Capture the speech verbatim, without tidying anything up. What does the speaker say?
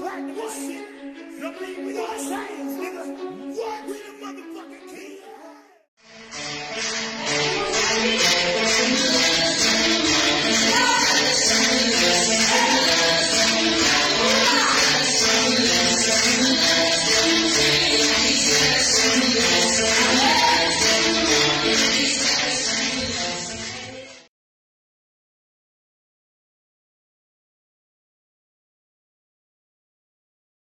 back to this shit. You know what I mean? We got chains, nigga. What? We the motherfucking king.